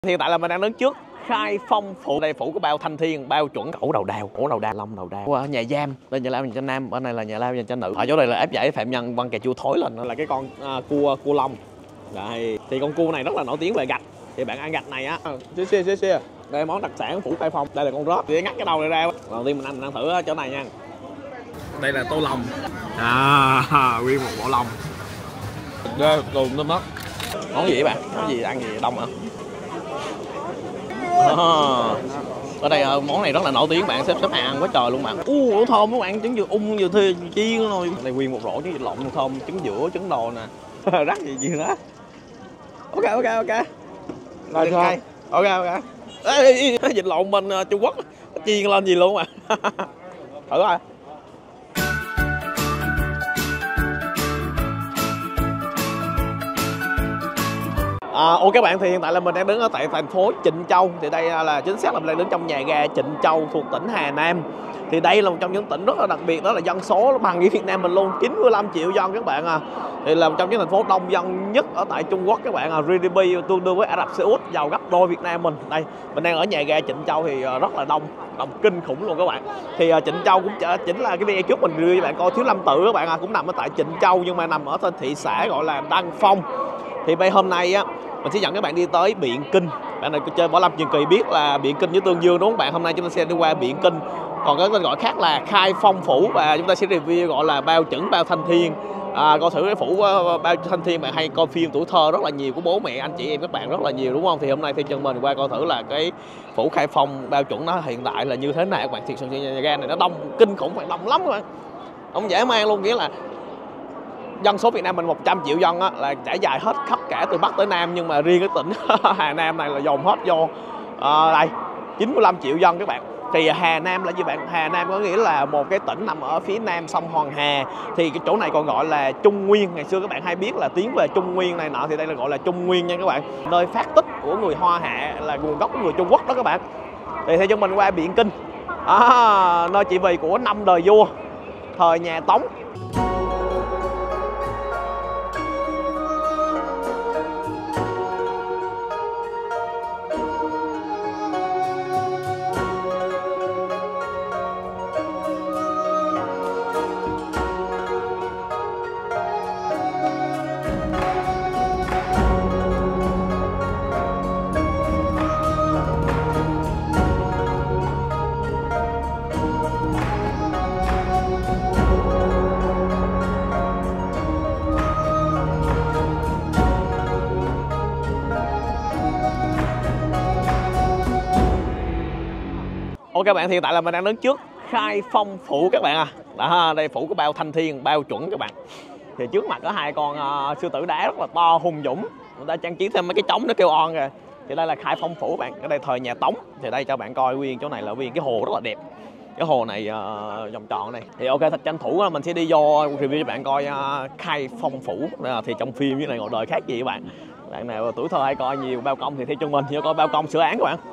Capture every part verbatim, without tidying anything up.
Hiện tại là mình đang đứng trước Khai Phong phủ. Đây phủ của bao Thanh Thiên, bao chuẩn cổ đầu đao, cổ đầu đao, long đầu đao. Ở nhà giam, bên nhà lao dành cho nam, bên này là nhà lao dành cho nữ. Ở chỗ này là ép giải phạm nhân văn cà chua thối lên, là cái con uh, cua cua long. Đây, thì con cua này rất là nổi tiếng về gạch. Thì bạn ăn gạch này á, xíu xíu xíu xíu. Đây món đặc sản phủ Khai Phong. Đây là con rớp, thì ngắt cái đầu này ra. Đầu tiên mình ăn, mình ăn thử ở chỗ này nha. Đây là tô lòng. À, nguyên một bộ lòng. Đây, đồ tôm mất. Món gì vậy bạn? Món gì ăn gì đông hả? À, ở đây món này rất là nổi tiếng bạn, xếp xếp hàng quá trời luôn bạn. U uh, thơm các bạn, trứng dừa ung dừa thê chiên thôi. Đây nguyên một rổ trứng vịt lộn thơm, trứng giữa trứng đồ nè. Rắc gì gì đó. Ok ok ok. Rồi thôi. Ok ok. Ê, vịt lộn bên uh, Trung Quốc chiên lên gì luôn mà. Thử coi. À, ok các bạn, thì hiện tại là mình đang đứng ở tại thành phố Trịnh Châu. Thì đây là chính xác là mình đang đứng trong nhà ga Trịnh Châu thuộc tỉnh Hà Nam. Thì đây là một trong những tỉnh rất là đặc biệt, đó là dân số bằng với Việt Nam mình luôn, chín mươi lăm triệu dân các bạn à. Thì là một trong những thành phố đông dân nhất ở tại Trung Quốc các bạn à. giê đê pê tương đương với Ả Rập Xê Út, giàu gấp đôi Việt Nam mình. Đây, mình đang ở nhà ga Trịnh Châu thì rất là đông, đông kinh khủng luôn các bạn. Thì Trịnh Châu cũng chính là cái video trước mình đưa cho bạn coi Thiếu Lâm Tự các bạn à, cũng nằm ở tại Trịnh Châu nhưng mà nằm ở trên thị xã gọi là Đăng Phong. Thì bây hôm nay á mình sẽ dẫn các bạn đi tới Biện Kinh. Bạn này chơi võ lâm truyền kỳ biết là Biện Kinh với Tương Dương đúng không bạn? Hôm nay chúng ta sẽ đi qua Biện Kinh, còn có tên gọi khác là Khai Phong phủ, và chúng ta sẽ review gọi là bao chuẩn bao Thanh Thiên. À, coi thử cái phủ bao Thanh Thiên, bạn hay coi phim tuổi thơ rất là nhiều của bố mẹ anh chị em các bạn rất là nhiều đúng không? Thì hôm nay thì chân mình qua coi thử là cái phủ Khai Phong bao chuẩn nó hiện tại là như thế nào các bạn. Thiệt sự nhà ga này nó đông kinh khủng, phải đông lắm các bạn, không dễ mang luôn. Nghĩa là dân số Việt Nam mình một trăm triệu dân á, là trải dài hết khắp cả từ Bắc tới Nam, nhưng mà riêng cái tỉnh Hà Nam này là dồn hết vô à, đây chín mươi lăm triệu dân các bạn. Thì Hà Nam là gì bạn? Hà Nam có nghĩa là một cái tỉnh nằm ở phía nam sông Hoàng Hà. Thì cái chỗ này còn gọi là Trung Nguyên. Ngày xưa các bạn hay biết là tiếng về Trung Nguyên này nọ, thì đây là gọi là Trung Nguyên nha các bạn. Nơi phát tích của người Hoa Hạ, là nguồn gốc của người Trung Quốc đó các bạn. Thì theo cho mình qua Biện Kinh à, nơi trị vì của năm đời vua thời nhà Tống. Ok các bạn, thì hiện tại là mình đang đứng trước Khai Phong phủ các bạn à. Đó, đây phủ của bao Thanh Thiên, bao chuẩn các bạn. Thì trước mặt có hai con uh, sư tử đá rất là to hùng dũng, người ta trang trí thêm mấy cái trống nó kêu on kìa. Thì đây là Khai Phong phủ bạn, ở đây thời nhà Tống. Thì đây cho bạn coi nguyên chỗ này là nguyên cái hồ rất là đẹp. Cái hồ này uh, vòng tròn này. Thì ok, thật tranh thủ mình sẽ đi vô review cho bạn coi uh, Khai Phong phủ. Uh, thì trong phim với này ngoài đời khác gì các bạn. Bạn nào tuổi thơ hay coi nhiều bao công thì theo chân mình vô coi bao công sửa án các bạn.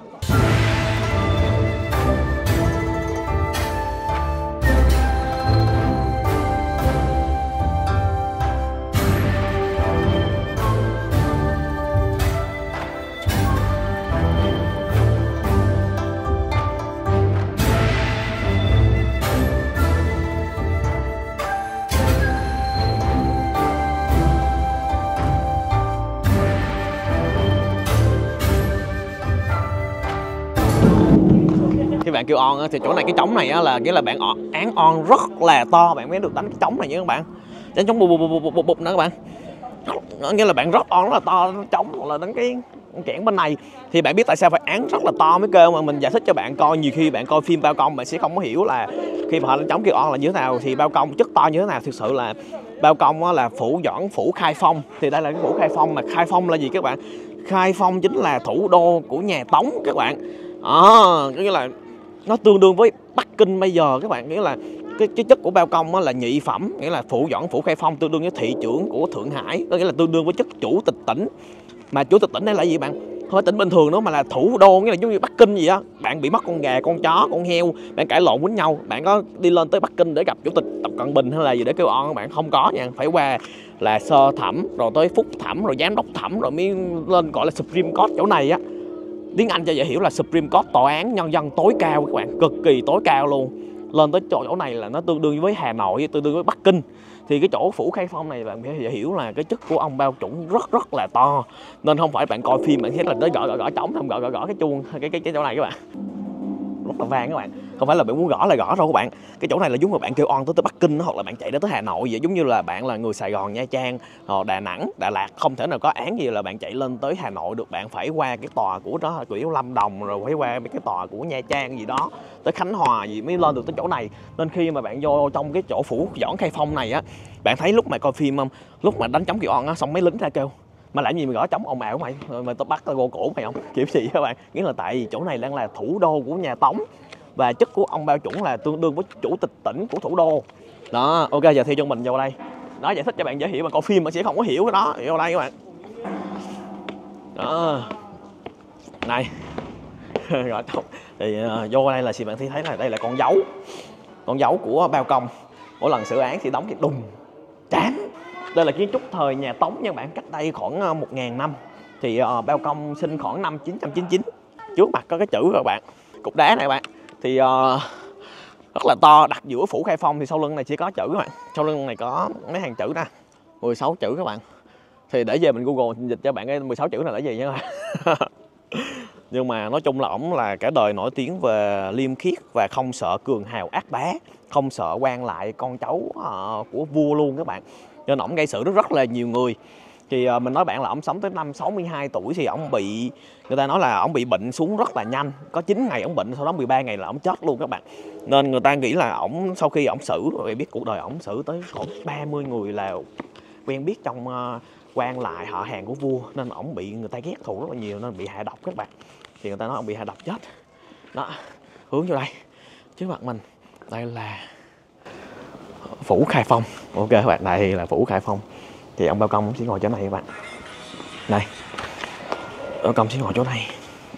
Khi bạn kêu on thì chỗ này cái trống này á, là nghĩa là bạn án on rất là to, bạn mới được đánh cái trống này nha các bạn. Đánh trống bụp bụp bụp bụp bụp nữa các bạn. Nó nghĩa là bạn rất on rất là to trống, hoặc là đánh cái kẽn bên này. Thì bạn biết tại sao phải án rất là to mới kêu mà mình giải thích cho bạn coi. Nhiều khi bạn coi phim bao công bạn sẽ không có hiểu là khi mà họ đánh trống kêu on là như thế nào, thì bao công chất to như thế nào. Thực sự là bao công là phủ doãn phủ Khai Phong. Thì đây là cái phủ Khai Phong. Mà Khai Phong là gì các bạn? Khai Phong chính là thủ đô của nhà Tống các bạn. À, nghĩa là nó tương đương với Bắc Kinh bây giờ các bạn. Nghĩa là cái, cái chất của bao công là nhị phẩm, nghĩa là phủ doãn phủ Khai Phong tương đương với thị trưởng của Thượng Hải, có nghĩa là tương đương với chức chủ tịch tỉnh. Mà chủ tịch tỉnh đây là gì bạn? Không phải tỉnh bình thường nữa mà là thủ đô, nghĩa là giống như Bắc Kinh gì á. Bạn bị mất con gà, con chó, con heo, bạn cãi lộn với nhau, bạn có đi lên tới Bắc Kinh để gặp chủ tịch Tập Cận Bình hay là gì để kêu on, bạn không có nha. Phải qua là sơ thẩm rồi tới phúc thẩm rồi giám đốc thẩm rồi mới lên gọi là Supreme Court chỗ này á. tiếng Anh cho dễ hiểu là Supreme Court, tòa án nhân dân tối cao các bạn, cực kỳ tối cao luôn. Lên tới chỗ, chỗ này là nó tương đương với Hà Nội, tương đương với Bắc Kinh. Thì cái chỗ Phủ Khai Phong này bạn phải hiểu là cái chức của ông Bao Chuẩn rất rất là to, nên không phải bạn coi phim bạn thấy là tới gõ gõ gõ trống, không gõ gõ gõ cái chuông cái cái cái chỗ này các bạn, rất là vang các bạn. Không phải là bạn muốn gõ là gõ đâu các bạn. Cái chỗ này là giống như bạn kêu on tới tới Bắc Kinh hoặc là bạn chạy đến tới Hà Nội vậy, giống như là bạn là người Sài Gòn, Nha Trang, hoặc Đà Nẵng, Đà Lạt, không thể nào có án gì là bạn chạy lên tới Hà Nội được, bạn phải qua cái tòa của đó của Lâm Đồng, rồi phải qua cái tòa của Nha Trang gì đó, tới Khánh Hòa gì mới lên được tới chỗ này. Nên khi mà bạn vô trong cái chỗ Phủ Doãn Khai Phong này á, bạn thấy lúc mà coi phim không, lúc mà đánh trống kêu on á, xong mấy lính ra kêu mà làm gì mà gõ trống ồn ào mày, mà tao bắt tao gô cổ mày không, kiểu gì các bạn. Nghĩa là tại vì chỗ này đang là thủ đô của nhà Tống, và chức của ông Bao Chuẩn là tương đương với chủ tịch tỉnh của thủ đô đó. Ok, giờ theo chân mình vô đây, nó giải thích cho bạn dễ hiểu, mà coi phim bạn sẽ không có hiểu cái đó. Vô đây các bạn đó, này gõ trống thì uh, vô đây là thì bạn thấy là đây là con dấu, con dấu của Bao Công. Mỗi lần xử án thì đóng cái đùng chán. Đây là kiến trúc thời nhà Tống nha bạn, cách đây khoảng một nghìn năm. Thì uh, Bao Công sinh khoảng năm chín trăm chín mươi chín. Trước mặt có cái chữ các bạn, cục đá này các bạn, thì uh, rất là to, đặt giữa Phủ Khai Phong. Thì sau lưng này chỉ có chữ các bạn, sau lưng này có mấy hàng chữ nè, mười sáu chữ các bạn. Thì để về mình Google dịch cho bạn cái mười sáu chữ này là gì nha các bạn. Nhưng mà nói chung là ổng là cả đời nổi tiếng về liêm khiết và không sợ cường hào ác bá, không sợ quan lại con cháu uh, của vua luôn các bạn. Nên ổng gây sự rất rất là nhiều người. Thì uh, mình nói bạn là ổng sống tới năm sáu mươi hai tuổi thì ổng bị, người ta nói là ổng bị bệnh xuống rất là nhanh. Có chín ngày ổng bệnh, sau đó mười ba ngày là ổng chết luôn các bạn. Nên người ta nghĩ là ổng sau khi ổng xử, rồi biết cuộc đời ổng xử tới khoảng ba mươi người là quen biết trong uh, quan lại họ hàng của vua, nên ổng bị người ta ghét thù rất là nhiều, nên bị hạ độc các bạn. Thì người ta nói ổng bị hạ độc chết đó. Hướng vô đây trước mặt mình, đây là Phủ Khai Phong. Ok các bạn, đây là Phủ Khai Phong. Thì ông Bao Công sẽ ngồi chỗ này các bạn. Đây, Bao Công sẽ ngồi chỗ này.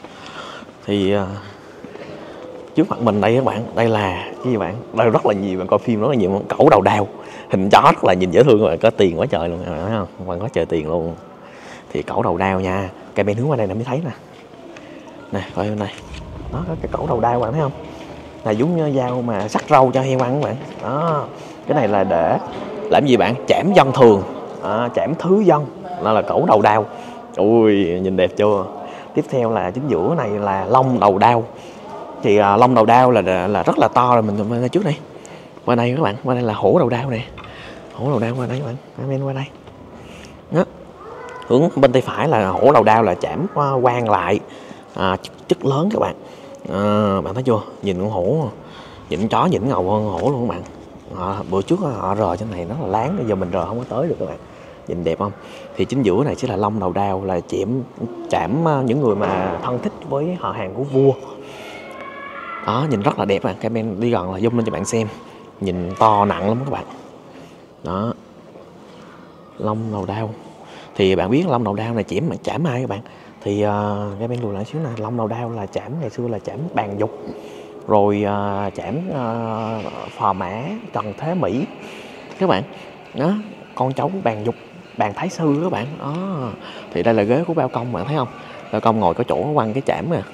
Thì uh, trước mặt mình đây các bạn, đây là cái gì bạn? Đây rất là nhiều, bạn coi phim rất là nhiều, cẩu đầu đao, hình chó rất là nhìn dễ thương các bạn, có tiền quá trời luôn, thấy không? Bạn có trời tiền luôn. Thì cẩu đầu đao nha, cái bên hướng qua đây là mới thấy nè. Nè, coi bên này, nó có cái cẩu đầu đao bạn thấy không? Là giống như dao mà sắc rau cho heo ăn các bạn. Đó, cái này là để làm gì bạn? Chảm dân thường, à, chảm thứ dân, nó là cẩu đầu đao. Ui, nhìn đẹp chưa? Tiếp theo là chính giữa này là lông đầu đao. Thì à, lông đầu đao là là rất là to rồi, mình qua đây trước đây. Qua đây các bạn, qua đây là hổ đầu đao này. Hổ đầu đao qua đây các bạn, comment qua đây. Đó. Hướng bên tay phải là hổ đầu đao là chảm quan lại, à, chức, chức lớn các bạn. À, bạn thấy chưa? Nhìn con hổ, nhìn con chó nhìn ngầu hơn hổ luôn các bạn. À, bữa trước họ rờ trên này nó là láng, bây giờ mình rờ không có tới được các bạn. Nhìn đẹp không? Thì chính giữa này sẽ là lông đầu đao, là chém chạm những người mà thân thích với họ hàng của vua. Đó, nhìn rất là đẹp bạn. Cái bên đi gần là zoom lên cho bạn xem. Nhìn to nặng lắm các bạn. Đó. Lông đầu đao. Thì bạn biết lông đầu đao này chém chạm ai các bạn? Thì uh, cái bên lùi lại xíu này, lông đầu đao là chạm ngày xưa là chạm Bàn Dục, rồi uh, chạm uh, Phò Mã Trần Thế Mỹ các bạn. Đó, con cháu Bàn Dục, Bàn Thái Sư các bạn. Đó. Thì đây là ghế của Bao Công, bạn thấy không? Bao Công ngồi có chỗ quăng cái chạm nè.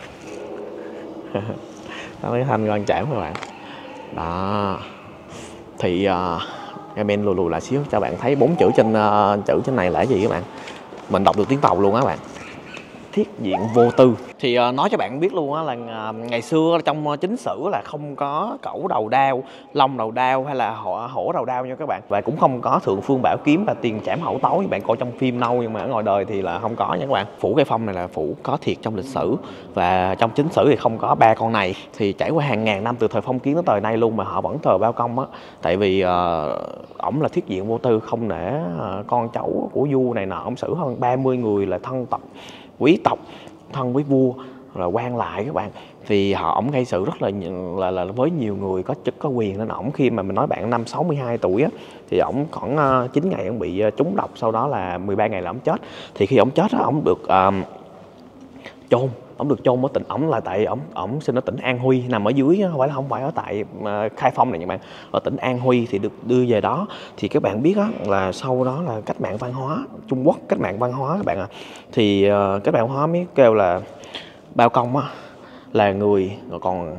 Đó, cái thanh quăng chạm các bạn. Đó. Thì uh, cái bên lùi lùi lại xíu cho bạn thấy bốn chữ trên uh, chữ trên này là cái gì các bạn? Mình đọc được tiếng Tàu luôn á bạn. Thiết diện vô tư. Thì uh, nói cho bạn biết luôn á là uh, ngày xưa trong uh, chính sử là không có cẩu đầu đao, long đầu đao hay là hổ, hổ đầu đao nha các bạn. Và cũng không có thượng phương bảo kiếm và tiền trảm hậu tấu như bạn coi trong phim đâu, nhưng mà ở ngoài đời thì là không có nha các bạn. Phủ Khai Phong này là phủ có thiệt trong lịch sử, và trong chính sử thì không có ba con này. Thì trải qua hàng ngàn năm từ thời phong kiến tới thời nay luôn mà họ vẫn thờ Bao Công á. Tại vì uh, ổng là thiết diện vô tư, không nể uh, con cháu của vua này nọ. Ổng xử hơn ba mươi người là thân tộc, quý tộc, thân với vua, là quan lại các bạn. Thì họ ổng gây sự rất là là là với nhiều người có chức có quyền, nên ổng khi mà mình nói bạn năm sáu mươi hai tuổi á, thì ổng khoảng uh, chín ngày ổng bị uh, trúng độc, sau đó là mười ba ngày là ổng chết. Thì khi ổng chết á, ổng được uh, chôn, ổng được chôn ở tỉnh, ổng là tại ổng ổng sinh ở tỉnh An Huy, nằm ở dưới, không phải là không phải ở tại uh, Khai Phong này các bạn, ở tỉnh An Huy thì được đưa về đó. Thì các bạn biết á, là sau đó là cách mạng văn hóa Trung Quốc, cách mạng văn hóa các bạn ạ. À. Thì uh, cách mạng văn hóa mới kêu là Bao Công á là người còn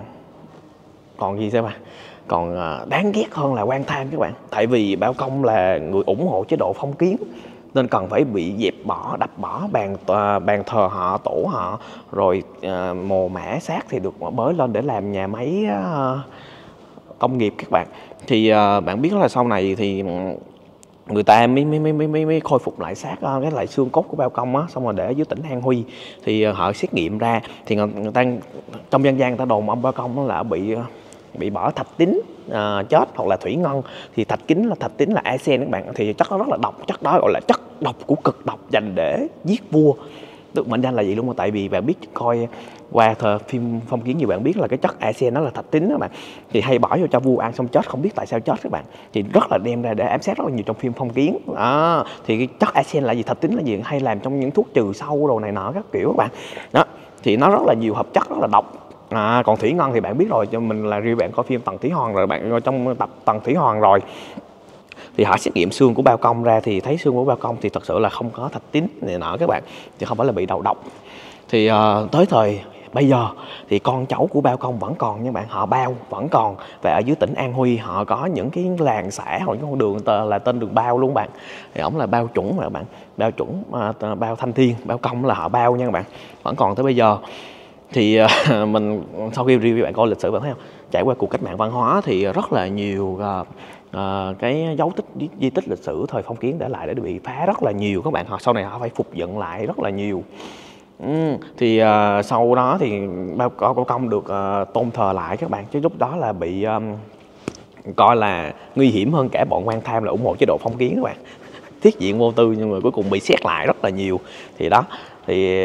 còn gì sao mà còn đáng ghét hơn là Quan Tham các bạn. Tại vì Bao Công là người ủng hộ chế độ phong kiến nên cần phải bị dẹp bỏ, đập bỏ bàn bàn thờ họ, tổ họ, rồi uh, mồ mả xác thì được bới lên để làm nhà máy uh, công nghiệp các bạn. Thì uh, bạn biết là sau này thì người ta mới mới mới mới, mới khôi phục lại xác cái lại xương cốt của Bao Công á, xong rồi để ở dưới tỉnh An Huy. Thì họ xét nghiệm ra thì người, người ta trong dân gian người ta đồn ông Bao Công là bị bị bỏ thạch tín à, chết, hoặc là thủy ngân. Thì thạch kính là thạch tín là arsen các bạn, thì chất đó rất là độc, chất đó gọi là chất độc của cực độc dành để giết vua, được mệnh danh là gì luôn. Mà tại vì bạn biết coi qua thờ phim phong kiến gì bạn biết là cái chất arsen đó là thạch tín đó bạn, thì hay bỏ vô cho vua ăn xong chết, không biết tại sao chết các bạn, thì rất là đem ra để ám sát rất là nhiều trong phim phong kiến. À, thì cái chất arsen là gì, thạch tín là gì, hay làm trong những thuốc trừ sâu đồ này nọ các kiểu các bạn. Đó thì nó rất là nhiều hợp chất rất là độc. À, còn thủy ngân thì bạn biết rồi, cho mình là review bạn coi phim Tần Thủy Hoàng rồi, bạn coi trong tập Tần Thủy Hoàng rồi, thì họ xét nghiệm xương của Bao Công ra thì thấy xương của Bao Công thì thật sự là không có thạch tín này nọ các bạn, thì không phải là bị đầu độc. Thì uh, tới thời bây giờ thì con cháu của Bao Công vẫn còn nha bạn, họ Bao vẫn còn, và ở dưới tỉnh An Huy họ có những cái làng xã hoặc những con đường là tên đường Bao luôn bạn. Thì ổng là Bao Chủng mà các bạn, Bao Chủng, uh, Bao Thanh Thiên, Bao Công là họ Bao nha các bạn, vẫn còn tới bây giờ. Thì uh, mình sau khi review bạn coi lịch sử bạn thấy không, trải qua cuộc cách mạng văn hóa thì rất là nhiều uh, uh, cái dấu tích di, di tích lịch sử thời phong kiến để lại để bị phá rất là nhiều các bạn. Họ sau này họ phải phục dựng lại rất là nhiều. Ừ, thì uh, sau đó thì Bao Bao Công được uh, tôn thờ lại các bạn, chứ lúc đó là bị um, coi là nguy hiểm hơn cả bọn Quan Tham là ủng hộ chế độ phong kiến các bạn. Thiết diện vô tư nhưng mà cuối cùng bị xét lại rất là nhiều. Thì đó thì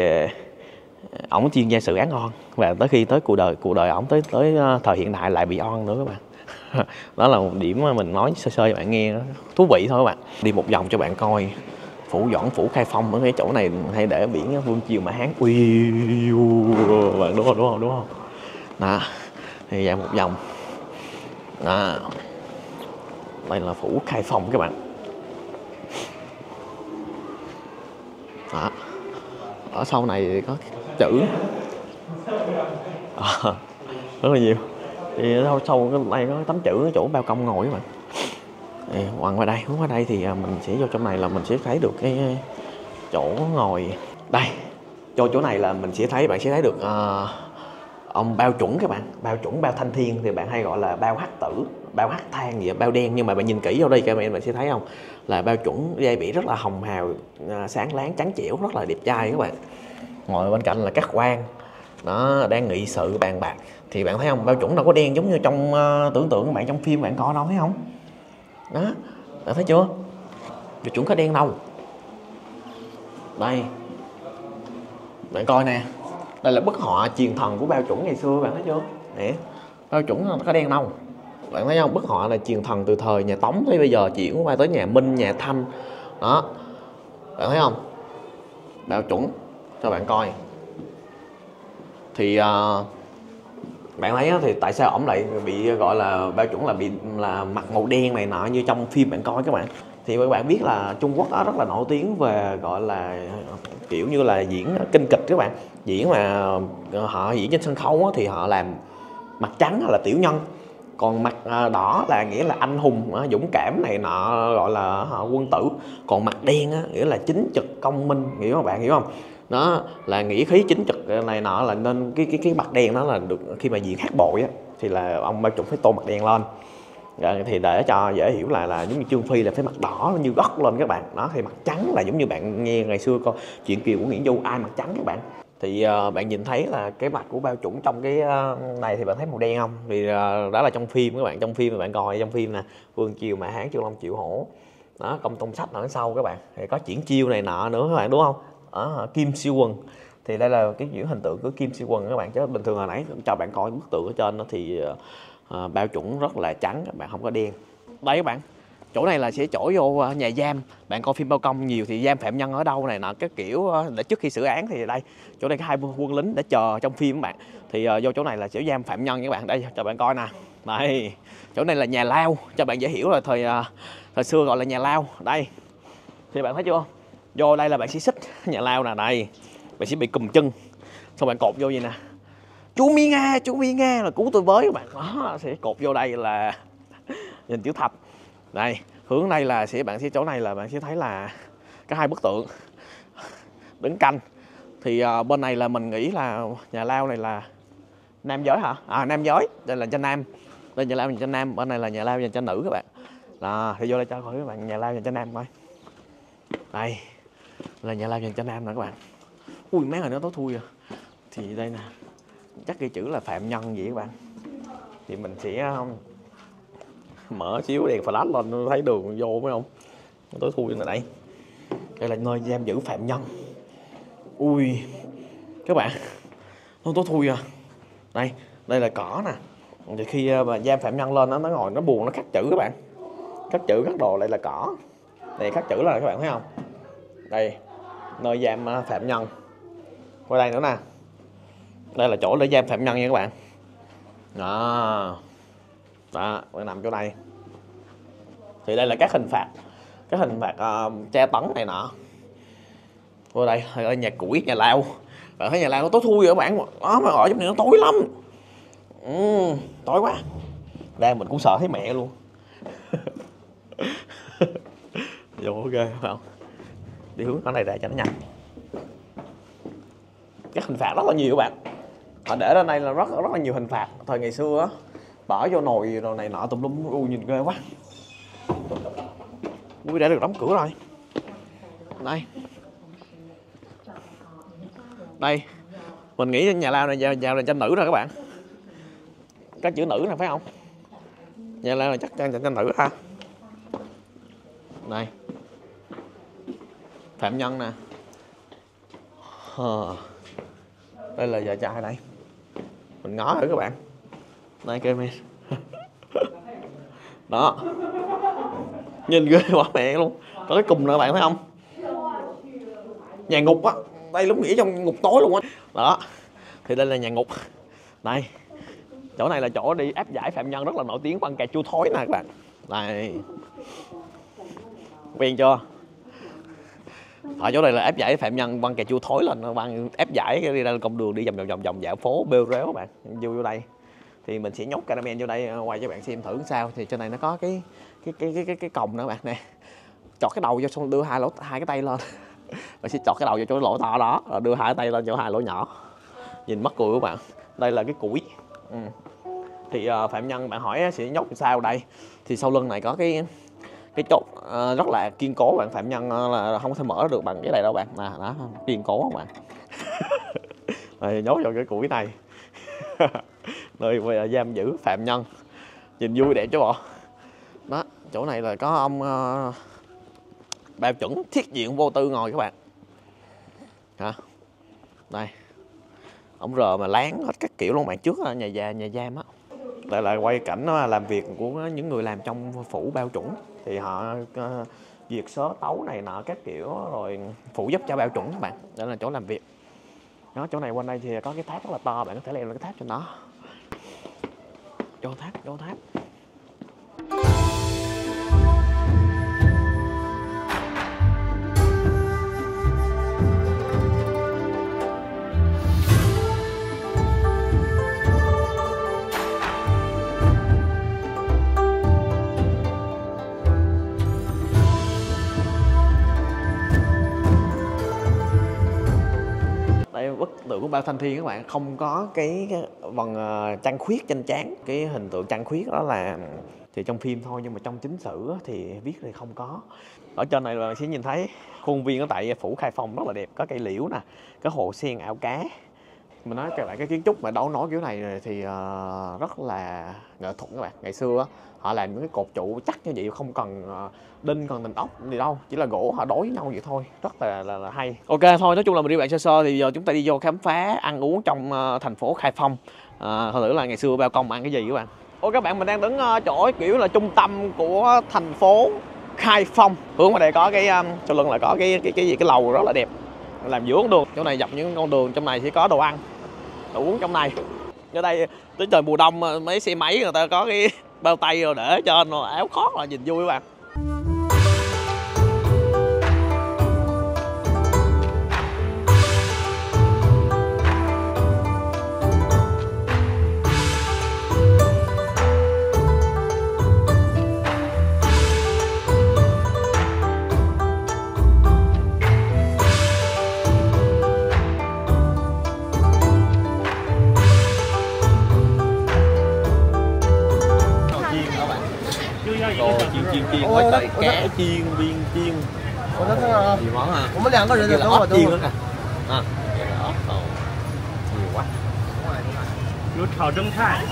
ổng chuyên gia sự án oan, và tới khi tới cuộc đời cuộc đời ổng tới tới thời hiện đại lại bị oan nữa các bạn. Đó là một điểm mà mình nói sơ sơ cho bạn nghe, thú vị thôi các bạn. Đi một vòng cho bạn coi phủ Doãn, phủ Khai Phong, ở cái chỗ này hay để biển Vương Triều Mã Hán. Ui bạn, đúng không đúng không đúng không đó, thì dạo một vòng đó. Đây là phủ Khai Phong các bạn đó. Ở sau này có chữ à, rất là nhiều. Thì sau sau cái đây có tấm chữ ở chỗ Bao Công ngồi các bạn. Hoàng qua đây, hướng qua đây thì mình sẽ vô trong này là mình sẽ thấy được cái chỗ ngồi. Đây, cho chỗ này là mình sẽ thấy, bạn sẽ thấy được uh, ông Bao Chủng các bạn, Bao Chủng, Bao Thanh Thiên thì bạn hay gọi là Bao Hắc Tử, Bao Hắc Than gì, Bao Đen. Nhưng mà bạn nhìn kỹ vô đây các bạn, bạn sẽ thấy không, là Bao Chủng dây bị rất là hồng hào, uh, sáng láng, trắng trẻo, rất là đẹp trai các bạn. Ngồi bên cạnh là các quan đó đang nghị sự bàn bạc. Thì bạn thấy không, Bao Chủng đâu có đen giống như trong uh, tưởng tượng các bạn, trong phim bạn coi đâu, thấy không đó, bạn thấy chưa, Bao Chủng có đen đâu. Đây bạn coi nè, đây là bức họa truyền thần của Bao Chủng ngày xưa, bạn thấy chưa nè, Bao Chủng nó có đen đâu, bạn thấy không, bức họa là truyền thần từ thời nhà Tống tới bây giờ chuyển qua tới nhà Minh, nhà Thanh đó, bạn thấy không, Bao Chủng cho bạn coi. Thì uh, bạn thấy thì tại sao ổng lại bị gọi là Bao Chủng là bị là mặt màu đen này nọ như trong phim bạn coi các bạn. Thì các bạn biết là Trung Quốc đó rất là nổi tiếng về gọi là kiểu như là diễn kinh kịch các bạn, diễn mà họ diễn trên sân khấu thì họ làm mặt trắng là tiểu nhân, còn mặt đỏ là nghĩa là anh hùng, dũng cảm này nọ, gọi là họ quân tử, còn mặt đen á, nghĩa là chính trực công minh, hiểu không bạn, hiểu không đó, là nghĩa khí chính trực này nọ, là nên cái cái cái mặt đen đó là được khi mà diễn hát bội á thì là ông Bao Chủng phải tô mặt đen lên. Rồi, thì để cho dễ hiểu là là giống như Trương Phi là phải mặt đỏ như gất lên các bạn đó, thì mặt trắng là giống như bạn nghe ngày xưa coi chuyện Kiều của Nguyễn Du ai mặt trắng các bạn. Thì uh, bạn nhìn thấy là cái mặt của Bao Chủng trong cái uh, này thì bạn thấy màu đen không, thì uh, đó là trong phim các bạn, trong phim mà bạn coi trong phim nè, Vương Triều Mã Hán, Chu Long Triệu Hổ đó, Công Tôn Sách ở sau các bạn, thì có triển chiêu này nọ nữa các bạn, đúng không đó, Kim Siêu Quần. Thì đây là cái những hình tượng của Kim Siêu Quần các bạn, chứ bình thường hồi nãy cho bạn coi bức tượng ở trên đó thì uh, Bao Chủng rất là trắng các bạn, không có đen. Đây các bạn, chỗ này là sẽ chỗ vô nhà giam, bạn coi phim Bao Công nhiều thì giam phạm nhân ở đâu này nọ cái kiểu để trước khi xử án. Thì đây chỗ này có hai quân lính để chờ trong phim các bạn, thì uh, vô chỗ này là sẽ giam phạm nhân các bạn. Đây cho bạn coi nè, đây chỗ này là nhà lao, cho bạn dễ hiểu là thời uh, thời xưa gọi là nhà lao. Đây thì bạn thấy chưa, vô đây là bạn sẽ xích nhà lao nè, đây bạn sẽ bị cùm chân xong bạn cột vô vậy nè, chú Mi Nga, chú Mi Nga là cứu tôi với các bạn. Đó, sẽ cột vô đây là nhìn chữ thập. Đây, hướng đây là sẽ bạn sẽ chỗ này là bạn sẽ thấy là có hai bức tượng đứng canh. Thì uh, bên này là mình nghĩ là nhà lao này là nam giới hả? À, nam giới, đây là cho nam. Đây nhà lao dành cho nam, bên này là nhà lao dành cho nữ các bạn. Đó, thì vô đây cho coi các bạn nhà lao dành cho nam coi. Đây là nhà lao dành cho nam nè các bạn. Ui mấy người nó tối thui à. Thì đây nè, chắc cái chữ là phạm nhân vậy các bạn. Thì mình sẽ um, mở xíu đèn flash lên thấy đường vô phải không? Tối thui là đây. Đây là nơi giam giữ phạm nhân. Ui các bạn, nó tối thui à. Đây, đây là cỏ nè. Thì khi mà giam phạm nhân lên nó nó ngồi nó buồn nó khắc chữ các bạn. Khắc chữ khắc đồ lại là cỏ. Đây khắc chữ là các bạn thấy không? Đây, nơi giam phạm nhân. Qua đây nữa nè. Đây là chỗ để giam phạm nhân nha các bạn. Đó. Đó, nó nằm chỗ đây. Thì đây là các hình phạt. Các hình phạt uh, tra tấn này nọ. Qua đây, đây nhà củi, nhà lao. Bạn thấy nhà lao nó tối thui rồi các bạn. Đó, mà ở trong này nó tối lắm. Ừ, tối quá. Đây mình cũng sợ thấy mẹ luôn. Vô ok phải không? Đi hướng ở này ra cho nó nhanh. Các hình phạt rất là nhiều các bạn. Họ để ở đây là rất rất là nhiều hình phạt. Thời ngày xưa á, bỏ vô nồi rồi này nọ tùm lum. Ui nhìn ghê quá. Ui đã được đóng cửa rồi. Đây. Đây. Mình nghĩ nhà lao này nhà, nhà này cho nữ rồi các bạn. Có chữ nữ nè phải không? Nhà lao này chắc chắn cho nữ ha. Đây. Phạm nhân nè. Ờ. Đây là vợ trai đây. Mình ngó thử các bạn. Đây camera. Đó. Nhìn ghê quá mẹ luôn. Có cái cùm nữa bạn thấy không? Nhà ngục á. Đây lúc nghĩ trong ngục tối luôn á. Đó. Thì đây là nhà ngục. Đây. Chỗ này là chỗ đi áp giải phạm nhân rất là nổi tiếng, băng cà chua thối nè các bạn. Đây. Quen chưa? Ở chỗ này là áp giải phạm nhân băng cà chua thối lên, băng áp giải đi ra con đường đi vòng vòng vòng vòng dạo phố bêu réo các bạn. Vô vô đây. Thì mình sẽ nhốt cameraman vô đây quay cho bạn xem thử sao. Thì trên này nó có cái cái cái cái cái, cái còng nữa các bạn nè. Chọt cái đầu vô xong đưa hai lỗ hai cái tay lên. Bạn sẽ chọt cái đầu vô chỗ lỗ to đó, rồi đưa hai cái tay lên chỗ hai lỗ nhỏ. Nhìn mắc cười các bạn. Đây là cái củi. Ừ. Thì uh, phạm nhân bạn hỏi sẽ nhốt sao đây. Thì sau lưng này có cái cái chốt uh, rất là kiên cố bạn. Phạm nhân uh, là không có thể mở được bằng cái này đâu bạn. À, đó kiên cố không bạn. Rồi nhốt vào cái củi này. Nơi uh, giam giữ phạm nhân. Nhìn vui đẹp chứ bộ. Đó, chỗ này là có ông uh, bao chuẩn thiết diện vô tư ngồi các bạn. Hả? Đây. Ông rờ mà láng hết các kiểu luôn bạn, trước nhà già nhà giam á. Đây là quay cảnh nó làm việc của những người làm trong phủ bao chuẩn. Thì họ uh, duyệt sớ tấu này nọ các kiểu rồi phụ giúp cho bao chuẩn các bạn. Đây là chỗ làm việc. Đó, chỗ này quanh đây thì có cái tháp rất là to, bạn có thể leo lên cái tháp trên đó. Vô tháp, vô tháp. Bức tượng của Bao Thanh Thiên các bạn không có cái, cái vần uh, trăng khuyết trên trán. Cái hình tượng trăng khuyết đó là thì trong phim thôi, nhưng mà trong chính sử thì viết thì không có. Ở trên này bạn sẽ nhìn thấy khuôn viên ở tại phủ Khai Phong rất là đẹp, có cây liễu nè, có hồ sen ao cá. Mình nói các bạn cái kiến trúc mà đấu nối kiểu này thì uh, rất là nghệ thuật các bạn. Ngày xưa á, họ làm những cái cột trụ chắc như vậy, không cần uh, đinh cần đinh ốc gì đâu, chỉ là gỗ họ đối với nhau vậy thôi, rất là, là, là hay. Ok thôi, nói chung là mình đi bạn sơ sơ thì giờ chúng ta đi vô khám phá ăn uống trong uh, thành phố Khai Phong. Uh, thôi thử là ngày xưa Bao Công ăn cái gì các bạn. Ok các bạn, mình đang đứng uh, chỗ kiểu là trung tâm của thành phố Khai Phong. Hướng vào đây có cái um, sau lưng là có cái cái cái gì cái lầu rất là đẹp, làm giữa con đường. Chỗ này dọc những con đường trong này sẽ có đồ ăn, đồ uống trong này. Ở đây tới trời mùa đông mấy xe máy người ta có cái bao tay rồi để cho nó áo khoác là nhìn vui các bạn. chiên chiên quá trời cá chiên viên chiên. Nhiều món ha. Nhiều là ớt chiên nữa nè. À, vậy là ớt đồ. Nhiều quá. Lúa thảo trứng thai.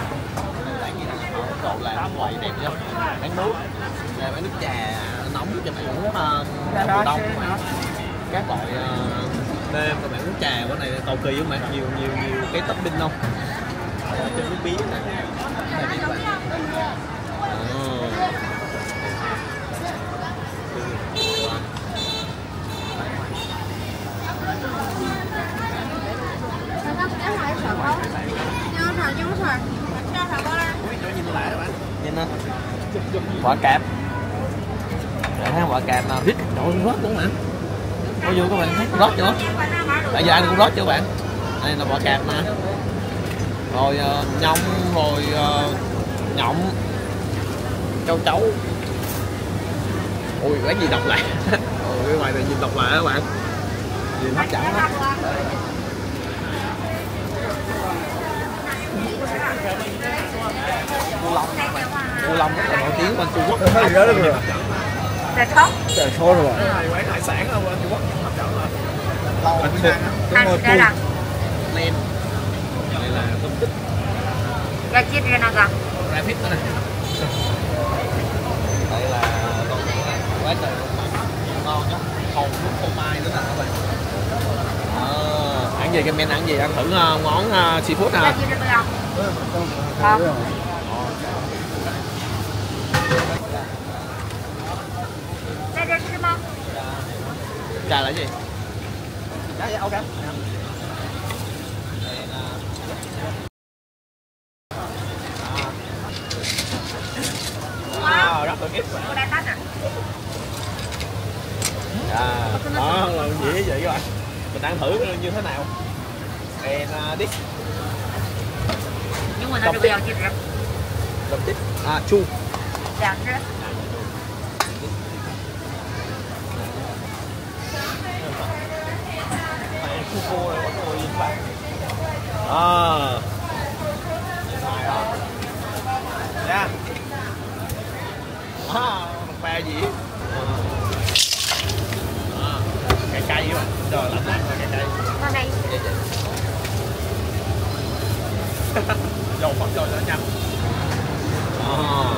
Cậu làm quầy đẹp lắm. Bán nước. Đây bán nước trà nóng cho bạn uống mùa đông. Các loại nêm và bạn uống trà bữa này cầu kỳ không bạn? Nhiều nhiều nhiều cái topping không? Trên nước bí này. Nhìn nè, quả cạp, để thấy quả cạp nào rít, trời ơi rớt luôn mà, có vô các bạn thấy rớt chưa? Tại giờ anh cũng rớt chưa bạn? Đây là quả cạp nè, rồi uh, nhông, rồi uh, nhộng, châu chấu, ui cái gì độc lại, ôi cái ngoài này nhìn độc lại các bạn, nhìn hấp dẫn lắm. Cua lông, cua lông rất là nổi tiếng bên Trung Quốc. Thấy nhớ được rồi. Chả sốt. Chả sốt rồi. Quán hải sản ở bên Trung Quốc hấp dẫn lắm. Lâu anh ăn. Ăn cái đặc. Len. Đây là tôm tích. Gà chiên cái nào cả? Ra phít nữa nè. Đây là con quá trời ngon nhá. Hồng nước phô mai nữa nè các bạn. À, ăn gì cái men ăn gì ăn thử uh, món uh, seafood nè. Gà chiên được không? Không. Đây đây chứ không? Trà là gì? Dạ dạ ok. Wow, rất là ít. À, đó là gì vậy các bạn? Mình ăn thử như thế nào? And uh, this. Nhưng mà nó được bèo chiên được. Đồng tích. À, chu. Dạ chứ. À. Nha. À, một ba gì? À, cay cay các bạn. Trời lạnh lạnh rồi cay cay. Con này. Dầu phất rồi nữa nhanh. À.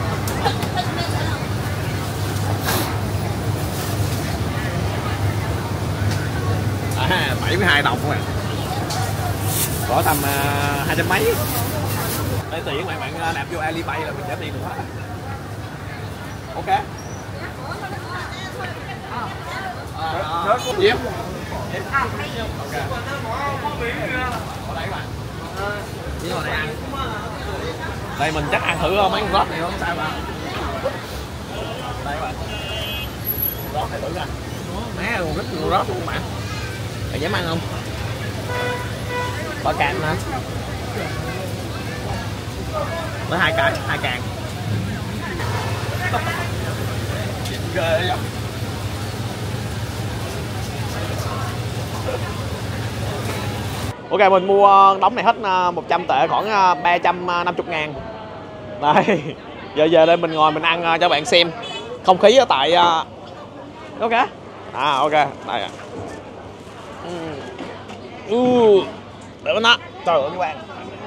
À, bảy mươi hai đồng các bạn. Có tầm hai trăm mấy. Đây tiền bạn bạn nạp vô Alipay là mình trả tiền được hết. Ok. Ờ. Gì? Ok. Chỉ ngồi đây ăn. Đây mình chắc ăn thử mấy con rót này không sao bạn. Đây các bạn. Rót này thử nha. Má còn rất nhiều rót luôn bạn. Bạn dám ăn không? Có càng nữa. Với hai càng, hai càng. Ghê vậy. Ok mình mua đống này hết một trăm tệ khoảng ba trăm năm mươi ngàn. Đây. Giờ về đây mình ngồi mình ăn cho bạn xem. Không khí ở tại ok. À ok, đây ạ. Ừ. Để bên đó. Trời ơi các bạn.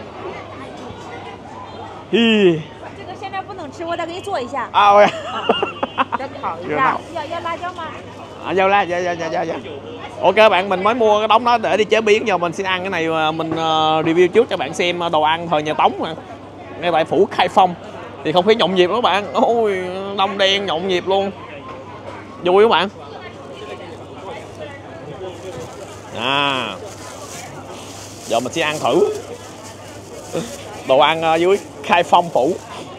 Hi. 这个现在不能吃，我再给你做一下。 À ok. 再烤一下。 要要辣椒吗？ À, dâu la, dạ dạ dạ dạ dạ. Ok bạn, mình mới mua cái đống đó để đi chế biến, giờ mình xin ăn cái này mình uh, review trước cho bạn xem đồ ăn thời nhà Tống mà. Ngay tại phủ Khai Phong thì không khí nhộn nhịp đó các bạn. Ôi, đông đen nhộn nhịp luôn. Vui các bạn. À. Giờ mình sẽ ăn thử đồ ăn uh, dưới Khai Phong phủ.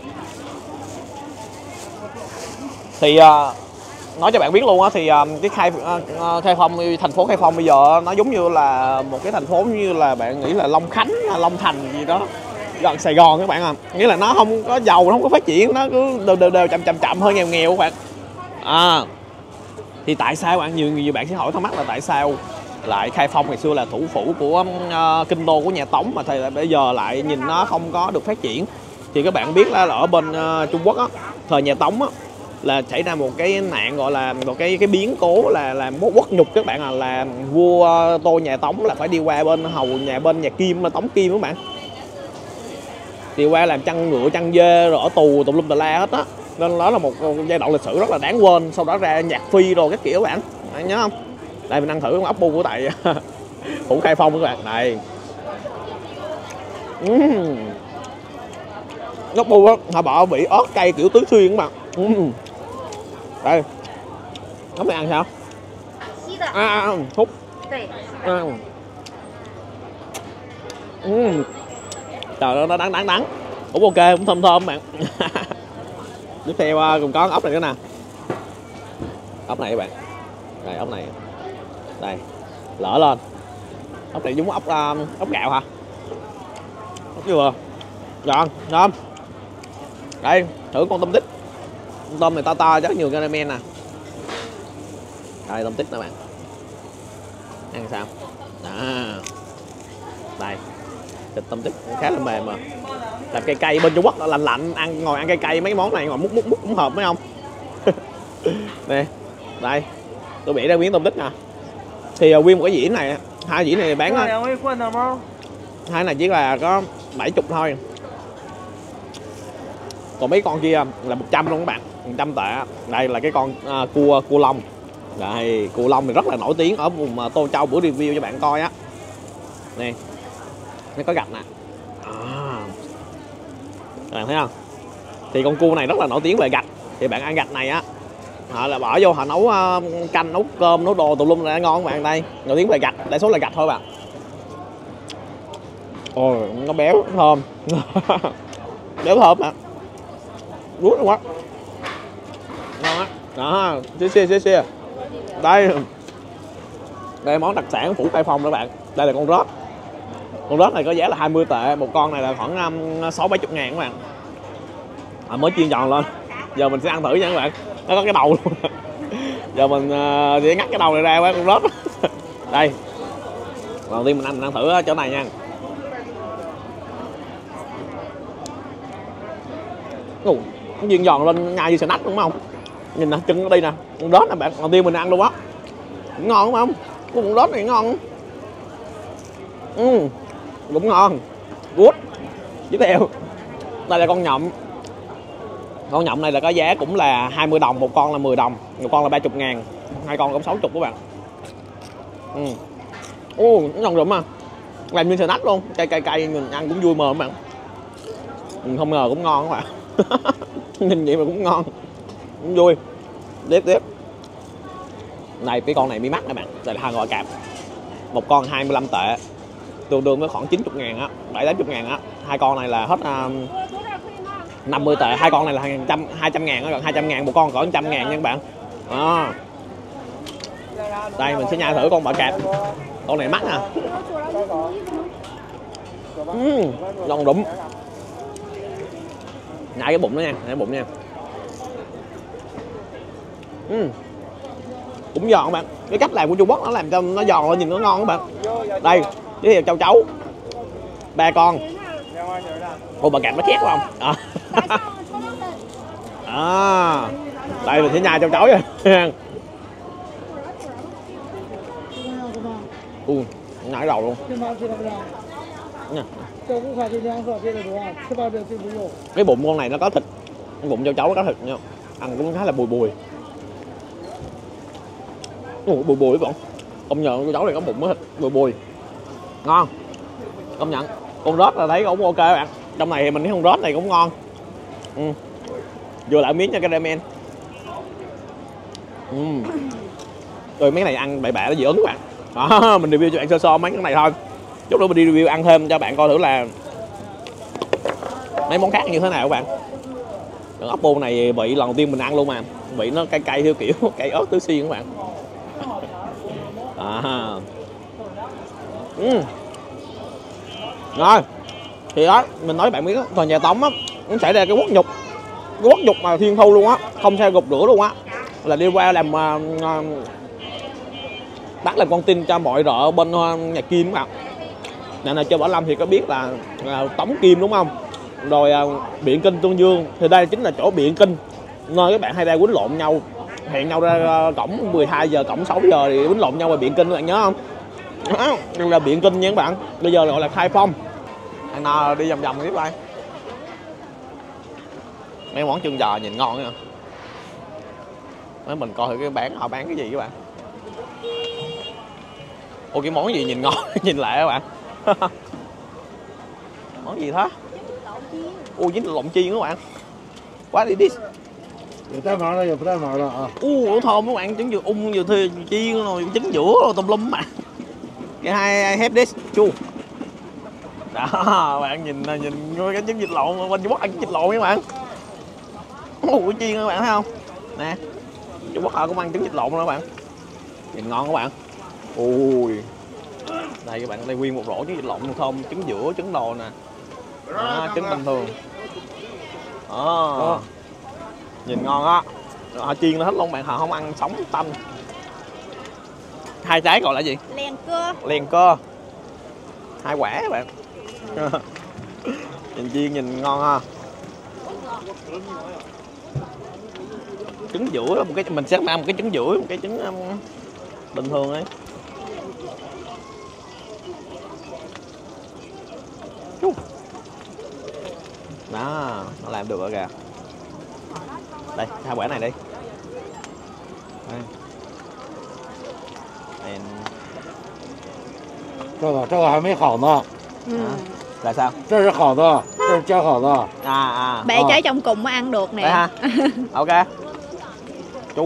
Thì uh, nói cho bạn biết luôn á, thì cái khai uh, khai phong thành phố Khai Phong bây giờ nó giống như là một cái thành phố như là bạn nghĩ là Long Khánh, Long Thành gì đó gần Sài Gòn các bạn à. Nghĩa là nó không có giàu, nó không có phát triển, nó cứ đều đều, đều chậm chậm chậm hơi nghèo nghèo các bạn. À, thì tại sao bạn nhiều nhiều bạn sẽ hỏi thắc mắc là tại sao lại Khai Phong ngày xưa là thủ phủ của uh, kinh đô của nhà Tống mà thời bây giờ lại nhìn nó không có được phát triển. Thì các bạn biết là ở bên uh, Trung Quốc á, thời nhà Tống á, là xảy ra một cái nạn gọi là một cái cái biến cố là làm quốc nhục các bạn, à là vua Tô nhà Tống là phải đi qua bên hầu nhà bên nhà Kim, là Tống Kim các bạn, đi qua làm chăn ngựa chăn dê rồi ở tù tùm lum tà la hết á, nên đó là một giai đoạn lịch sử rất là đáng quên. Sau đó ra nhạc phi rồi các kiểu các bạn, bạn nhớ không? Đây mình ăn thử con ốc bu của tại Phủ Khai Phong các bạn. Đây uhm. ốc bu á, họ bỏ vị ớt cay kiểu tứ xuyên các bạn. uhm. Đây ốc này ăn sao? À, à, à hút à. uhm. Trời ơi, nó đắng đắng đắng, cũng ok, cũng thơm thơm bạn. Tiếp theo cùng có ốc này nữa nè, ốc này các bạn, đây ốc này, đây lỡ lên, ốc này giống ốc uh, ốc gạo hả? Ốc dừa, giòn, ngon. Đây thử con tôm tích, con tôm này to to chắc nhiều caramel nè. Đây tôm tích nè bạn, ăn sao? Đó, đây thịt tôm tích khá là mềm mà, làm cây cây bên Trung Quốc lạnh lạnh, ăn ngồi ăn cây cây mấy món này ngồi múc múc múc cũng hợp phải không? Nè, đây tôi bị ra miếng tôm tích nè, thì uh, nguyên một cái dĩa này, hai dĩa này bán á, hai này chỉ là có bảy mươi thôi, còn mấy con kia là một trăm luôn các bạn, một trăm tệ. Đây là cái con uh, cua cua lông, đây cua lông thì rất là nổi tiếng ở vùng uh, Tô Châu, bữa review cho bạn coi á. Nè nó có gạch nè, à, các bạn thấy không? Thì con cua này rất là nổi tiếng về gạch, thì bạn ăn gạch này á, họ là bỏ vô họ nấu uh, canh, nấu cơm, nấu đồ tùm lum là ngon các bạn. Đây nổi tiếng về gạch, đa số là gạch thôi bạn. Ôi nó béo thơm. Béo thơm ạ, ruốt quá, ngon á. Đó, xia xia xia xia. Đây đây món đặc sản Phủ Khai Phong các bạn, đây là con rớt. Con rớt này có giá là hai mươi tệ, một con này là khoảng sáu bảy chục ngàn các bạn. À, mới chiên giòn lên, giờ mình sẽ ăn thử nha các bạn. Nó có cái đầu luôn. Giờ mình uh, sẽ ngắt cái đầu này ra với con rớt. Đây đầu tiên mình ăn, mình ăn thử ở chỗ này nha. Ồ, nó chiên giòn lên nhai như snack đúng không? Nhìn nè, chân nó đi nè, con rớt nè bạn, đầu tiên mình ăn luôn á, ngon đúng không? Con rớt này ngon. Ừ, cũng ngon. Good. Tiếp theo đây là con nhộng. Con nhộng này là có giá cũng là hai mươi đồng, một con là mười đồng, một con là ba mươi ngàn, hai con cũng sáu mươi các bạn. Ừ. Ô, nó ngon rụm à, làm như snack luôn, cay cay cay, mình ăn cũng vui mờ các bạn. Mình không ngờ cũng ngon các bạn. Nhìn vậy mà cũng ngon, cũng vui. Tiếp tiếp này, cái con này mi mắt các bạn, đây là hai ngồi cạp, một con hai mươi lăm tệ, tương đương với khoảng chín mươi ngàn á, bảy tám mươi ngàn á. Hai con này là hết uh, năm mươi tệ, hai con này là hàng trăm, hai trăm ngàn, gần hai trăm ngàn một con, cỡ một trăm ngàn nha các bạn. À. Đây mình sẽ nhai thử con bọ cạp, con này mắc nè. Uhm, giòn rụm, nhai cái bụng đó nha, nhai cái bụng nha. Uhm. Cũng giòn các bạn, cái cách làm của Trung Quốc nó làm cho nó giòn lên, nhìn nó ngon các bạn. Đây giới thiệu châu chấu ba con. Ô bà cạp nó chét không à. À, đây mình sẽ nhai châu chấu nha. U nhai đầu luôn nha. Cái bụng con này nó có thịt, cái bụng châu chấu nó có thịt nha, ăn cũng khá là bùi bùi. Ủa, bùi bùi bọn, công nhận con chấu này có bụng mới thịt, bùi bùi, ngon, công nhận. Con rớt là thấy cũng ok các bạn, trong này thì mình thấy con rớt này cũng ngon. Ừ. Vừa lại miếng nha caramel. Ừ. Rồi mấy cái này ăn bậy bạ nó dị ứng các bạn. Đó, mình review cho bạn sơ sơ mấy cái này thôi, chút nữa mình đi review ăn thêm cho bạn coi thử là mấy món khác như thế nào các bạn. Còn ốc bu này vị lần đầu tiên mình ăn luôn mà, vị nó cay cay theo kiểu cay ớt tứ xuyên các bạn. À. Ừ. Rồi thì đó, mình nói bạn biết đó, thời nhà Tống á, nó xảy ra cái quốc nhục, cái quốc nhục mà thiên thu luôn á, không sao gục rửa luôn á, là đi qua làm uh, bắt làm con tin cho mọi rợ bên uh, nhà Kim các bạn. Nhà này chơi Võ Lâm thì có biết là uh, Tống Kim đúng không? Rồi uh, Biện Kinh Tương Dương thì đây chính là chỗ Biện Kinh, Nơi các bạn hay ra quýnh lộn nhau, hẹn nhau ra cổng mười hai giờ, cổng sáu giờ thì quýnh lộn nhau ở Biện Kinh, các bạn nhớ không? Đó, đây là Biện Kinh nha các bạn. Bây giờ gọi là Khai Phong. Thằng nào đi vòng vòng tiếp đây. Mấy món chân giò nhìn ngon nha. Mấy mình coi thử cái bán họ bán cái gì các bạn. Ồ, cái món gì nhìn ngon, nhìn lại các bạn. Món gì thế? Ồ, dính lộn chiên các bạn. Quá đi đi. 有带毛的，有不带毛的啊。 Ồ, thơm các bạn, trứng vừa ung vừa thê chiên rồi trứng giữa rồi tùm lum mà. Cái hai have this chu. Đó, bạn nhìn nhìn cái trứng vịt lộn, bên Trung Quốc ăn trứng vịt lộn các bạn. Ồ, chiên các bạn thấy không? Nè. Trung Quốc họ cũng ăn trứng vịt lộn đó các bạn. Nhìn ngon các bạn. Ui. Đây các bạn, đây nguyên một rổ trứng vịt lộn thơm, trứng giữa, trứng đồ nè. Đó, trứng bình thường. Đó. Nhìn ngon á. Họ chiên nó hết luôn bạn, họ không ăn sống tanh. Hai trái gọi là gì? Lèn cơ. Lèn cơ. Hai quả các bạn. Nhìn chiên nhìn ngon ha. Trứng giữa một cái mình sẽ ăn một cái trứng giữa, một cái trứng um, bình thường ấy. Đó, nó làm được rồi kìa. Đây, hai quả này đi. Đây. And... 这个这个还没好呢， Ừ. Là sao? 这是好的，这是加好的。 À à. Bẻ trái trong cùng mới ăn được nè. Đây ha. Ok. Chú.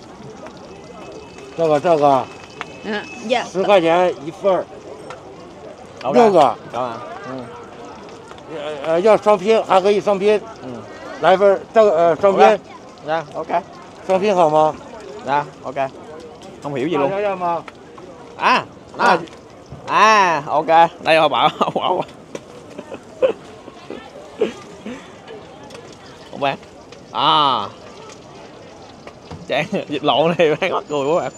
这个这个 Dạ. 十块钱一份儿， Ok. 六个， Có à. Ừ. 呃呃要双拼还可以双拼， Ừ. 来一份儿这个呃双拼， Ra, ok. 双拼好吗？ Ra, ok. Không hiểu gì 大 luôn. 家要吗？ À, à, à, ok. Đây họ bảo, họ bảo. Không bán. À. Chán, vịt lộn này bán mắc cười quá bạn.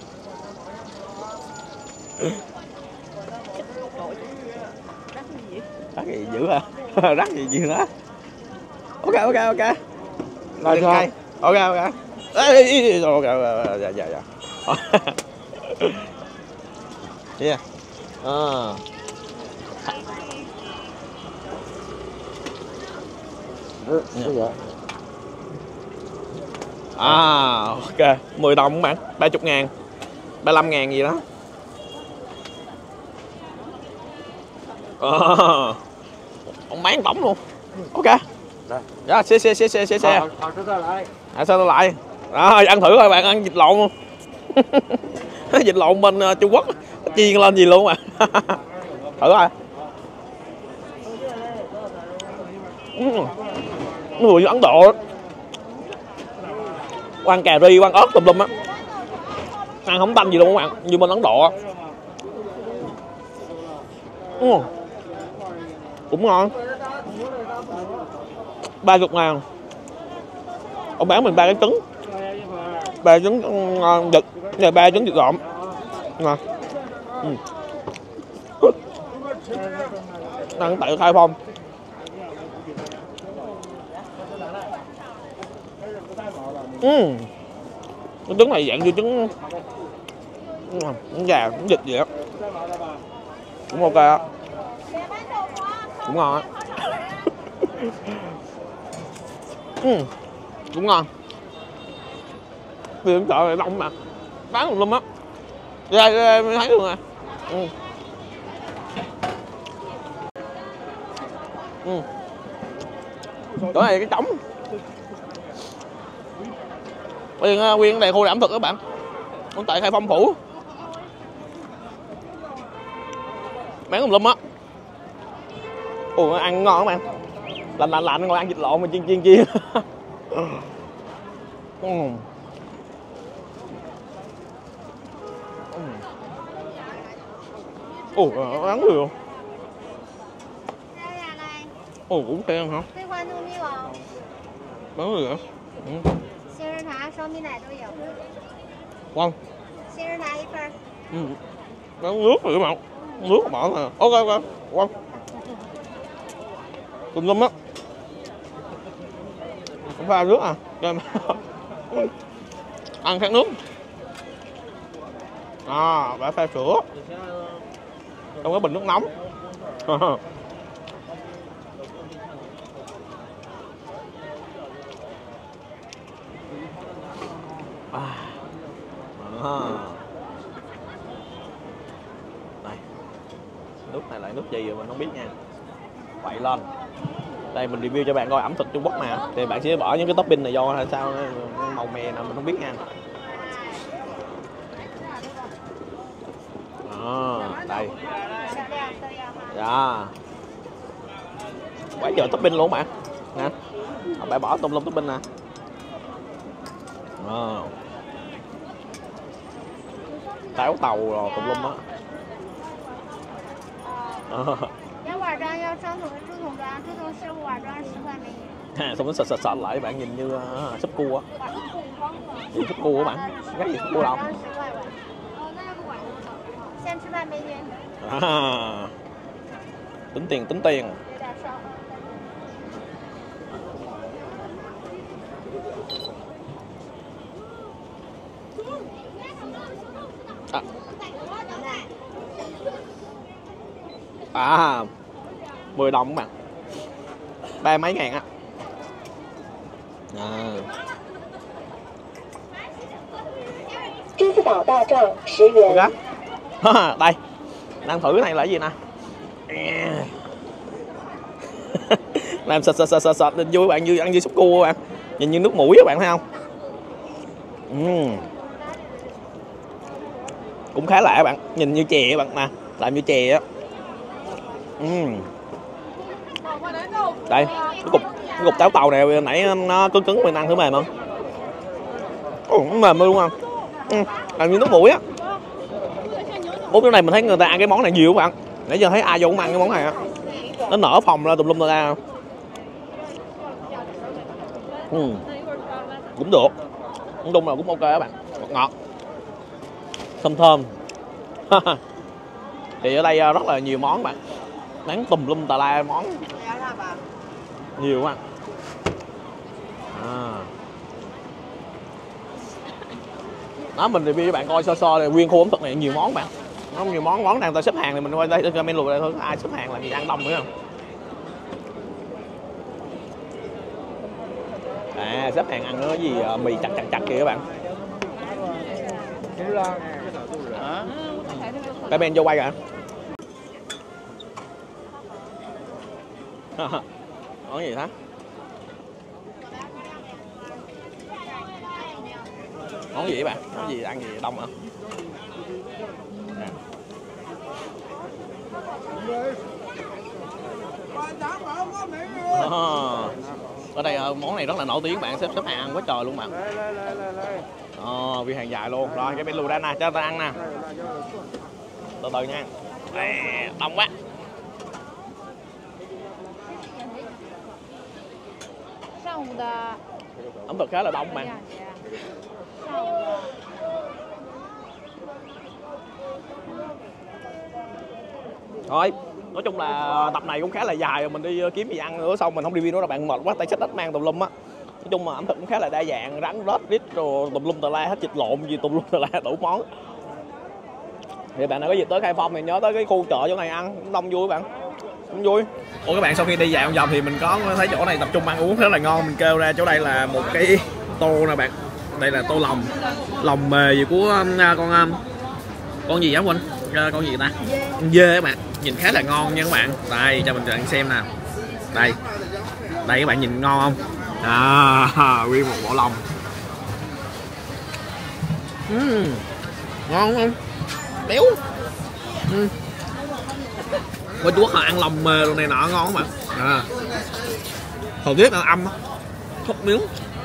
Rắc gì dữ hả? Rắc gì dữ đó. Ok, ok, ok. 辣椒， Ok, ok. Ê, ê, ê, ok, ok, dạ, dạ, dạ. Yeah. À. ừ, 这个 À, ok. mười đồng các bạn. ba mươi ngàn. ba mươi lăm ngàn gì đó. À. Ông bán tổng luôn. Ok. Đây. Dạ, xe, xe, xe, xe, xe, xe. 好，好吃再来。 À, sao tôi lại? Rồi, ăn thử thôi bạn, ăn vịt lộn luôn. Vịt lộn bên uh, Trung Quốc chiên lên gì luôn mà. Thử coi. Uhm. Nó vừa như Ấn Độ. Ăn cà ri, ăn ớt tùm lum á. Ăn không tanh gì luôn các bạn, như bên Ấn Độ á. Uhm. Cũng ngon. ba mươi ngàn. Ông bán mình ba cái trứng. Ba trứng ngon vịt, này ba trứng vịt lộn. Ngon. Ừ. Ăn tại Khai Phong. Ừ. Cái trứng này dạng như trứng trứng gà, trứng vịt vậy á. Cũng ok á. Cũng ngon á. Ừ. Cũng ngon. Đi đến chợ này đông mà bán tùm lum á. Ra ra mới thấy luôn nè. Ừ. Ừ. Chỗ này cái trống. Nguyên nguyên này khu ẩm thực các bạn. Cũng tại Khai Phong phủ. Bán tùm lum á. Ồ, ăn ngon các bạn. Lạnh lạnh lạnh ngồi ăn vịt lộn mà chiên chiên chiên. Ừ. Ồ, ăn được không? Ồ, cũng khen hả? 桂花糯米网、 Bán được hả? Ừ. 杏仁茶、烧米奶都有。 Ngon. 杏仁茶一份儿。 Ừ. Bán nước rồi các bạn. Nước bỏ nè. Ok, ok. Ngon. Tùm lum á. Không pha nước à? Ăn khát nước. À, bả pha sữa trong cái bình nước nóng. À. À. Đây. Nước này là nước gì rồi mình không biết nha. Quậy lên. Đây mình review cho bạn coi ẩm thực Trung Quốc mà. Thì bạn sẽ bỏ những cái topping này vô hay sao màu mè nào mình không biết nha. À, đây. Dạ. Quá trời topping luôn mà. Nè. Bạn bỏ tùm lum topping nè. À. Táo tàu rồi tùm lum á. À. À, xong nó sệt sệt sệt lại bạn nhìn như uh, súp cua á. Nhìn súp cua á bạn. Cái gì súp cua đâu. À. Tính tiền tính tiền. À. À, mười đồng các bạn. Ba mấy ngàn á. À. Okay. Đây. Đang thử cái này là cái gì nè. Làm sệt sệt sệt sệt lên vui bạn, như ăn như súp cua bạn. Nhìn như nước mũi các bạn thấy không? Uhm. Cũng khá lạ bạn, nhìn như chè bạn nè, làm như chè á. Uhm. Đây, cái cục cái cục táo tàu này nãy nó cứng cứng mình ăn thử mềm không? Ồ, nó mềm luôn không? Uhm. Làm như nước mũi á. Bốn cái này mình thấy người ta ăn cái món này nhiều các bạn. Nãy giờ thấy ai vô cũng ăn cái món này á. Nó nở phòng ra tùm lum ra. Uhm. Cũng được. Nói chung là cũng ok các bạn. Ngọt ngọt. Thơm thơm. Thì ở đây rất là nhiều món bạn. Bán tùm lum tà la món. Nhiều quá. À. Đó mình review cho bạn coi so so này, nguyên khu ẩm thực này nhiều món bạn. Nó nhiều món món đang ta xếp hàng thì mình quay đây cho menu đây thôi, ai xếp hàng làm gì ăn đông nữa không? À, xếp hàng ăn cái gì mì chặt chặt chặt kìa các bạn. Cái bên vô quay kìa. Món gì thế? Món gì vậy bạn? Món gì ăn gì đông hả? À. À. Ở đây món này rất là nổi tiếng bạn, xếp xếp hàng ăn quá trời luôn bạn. Ờ, vì hàng dài luôn. Rồi cái menu đây nè, cho ta ăn nè. Từ từ nha. À, đông quá. Ẩm thực khá là đông bạn. Thôi, nói chung là tập này cũng khá là dài rồi, mình đi kiếm gì ăn nữa xong mình không review nữa là bạn mệt quá, tay xách đất mang tùm lum á. Nói chung là ẩm thực cũng khá là đa dạng, rắn rết rít rồi tùm lum tà la, hết thịt lộn gì tùm lum tà la đủ món. Thì bạn nào có dịp tới Khai Phong thì nhớ tới cái khu chợ chỗ này ăn, cũng đông vui bạn. Cũng vui. Ủa các bạn, sau khi đi dạo vòng thì mình có thấy chỗ này tập trung ăn uống rất là ngon, mình kêu ra chỗ đây là một cái tô nè bạn. Đây là tô lòng. Lòng mề gì của con con gì á Quỳnh? Con gì ta? Con dê các bạn. Nhìn khá là ngon nha các bạn. Đây cho mình cho bạn xem nè. Đây. Đây các bạn nhìn ngon không? À, nguyên một bộ lòng. Uhm, ngon không? Béo. Uhm. Bên Trung Quốc họ ăn lòng mề đồ này nọ ngon không bạn? À. Thời tiết là âm á. Thốt miếng.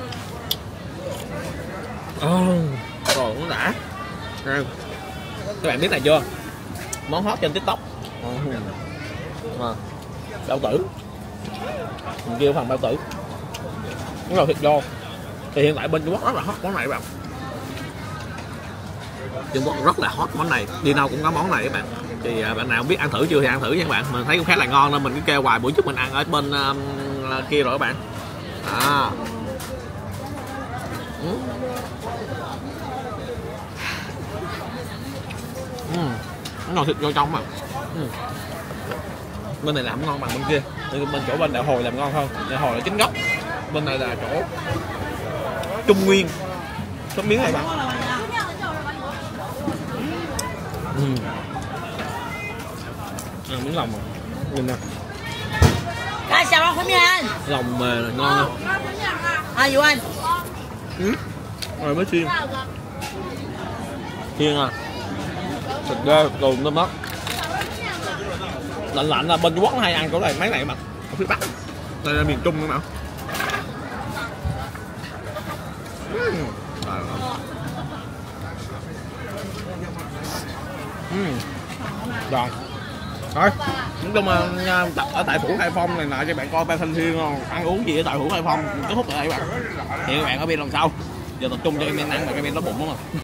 Oh, rồi nó đã. À. Các bạn biết này chưa? Món hot trên TikTok. À. Bao tử. Mình kêu phần bao tử. Nó là thịt vô. Thì hiện tại bên Trung Quốc rất là hot món này các bạn. Trung Quốc rất là hot món này, đi đâu cũng có món này các bạn. Thì bạn nào biết ăn thử chưa thì ăn thử nha các bạn. Mình thấy cũng khá là ngon nên mình cứ kêu hoài, bữa trước mình ăn ở bên uh, kia rồi các bạn. À. Ừ. Ừ. Nó ngọt thịt vô trong mà. Ừ. Bên này làm ngon bằng bên kia. Bên chỗ bên Đạo Hồi làm ngon hơn. Đạo Hồi là chính gốc. Bên này là chỗ Trung Nguyên. Có miếng này bạn. Ừ. À, miếng lòng rồi. Nhìn nè. Cái sao không nha anh? Lòng mà là ngon không? À Dụ anh. Ừ. Rồi mới chiên. Chiên à. Thịt ghê, đồ nó mất. Lạnh lạnh là bên Trung Quốc hay ăn chỗ này mấy này mà ở phía Bắc. Đây là miền Trung nữa mà. Uhm. Uhm. Rồi. Thôi, nói chung là tập ở tại Phủ Khai Phong này nọ cho bạn coi ba thanh thiên ngon, ăn uống gì ở tại Phủ Khai Phong kết thúc tại đây bạn. Hẹn các bạn ở bên lần sau. Giờ tập trung cho em ăn mà cái bên nó bụng đúng không?